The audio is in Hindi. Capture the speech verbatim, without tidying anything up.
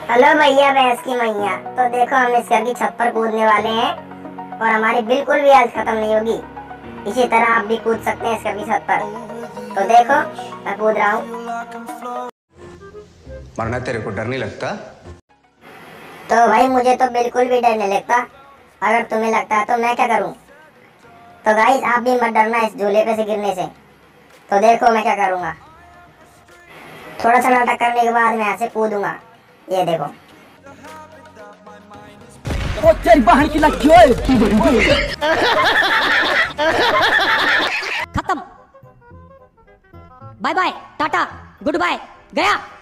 हेलो भैया भैंस की मैया। तो देखो हम इस घर की छत पर कूदने वाले हैं और हमारी बिल्कुल भी हेल्थ खत्म नहीं होगी। इसी तरह आप भी कूद सकते हैं इस घर की छत पर। तो देखो मैं कूद रहा हूँ। मरना तेरे को डर नहीं लगता? तो भाई मुझे तो बिल्कुल भी डर नहीं लगता। अगर तुम्हें लगता है तो मैं क्या करूँ। तो गाइस आप भी मत डरना इस झूले पे से गिरने से। तो देखो मैं क्या करूँगा। थोड़ा सा नाटक करने के बाद मैं यहाँ से कूदूंगा। ये देखो। ओ तेरी बहन की लड़की ओए। खत्म। Bye bye tata goodbye गया।